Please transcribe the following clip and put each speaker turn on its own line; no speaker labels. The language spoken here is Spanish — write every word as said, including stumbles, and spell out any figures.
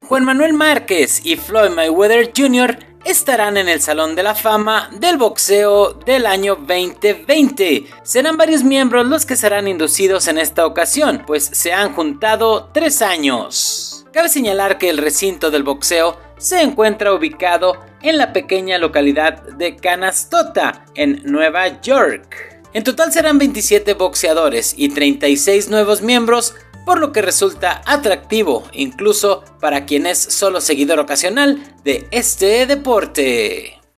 Juan Manuel Márquez y Floyd Mayweather junior estarán en el Salón de la Fama del Boxeo del año veinte veinte. Serán varios miembros los que serán inducidos en esta ocasión, pues se han juntado tres años. Cabe señalar que el recinto del boxeo se encuentra ubicado en la pequeña localidad de Canastota, en Nueva York. En total serán veintisiete boxeadores y treinta y seis nuevos miembros, por lo que resulta atractivo incluso para quien es solo seguidor ocasional de este deporte.